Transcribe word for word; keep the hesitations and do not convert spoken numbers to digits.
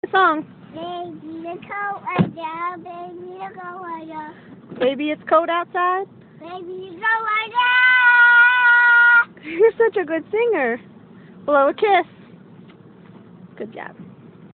song. Baby, it's cold right now. Baby, it's cold right now. Baby, it's cold outside. Baby, it's cold right now. You're such a good singer. Blow a kiss. Good job.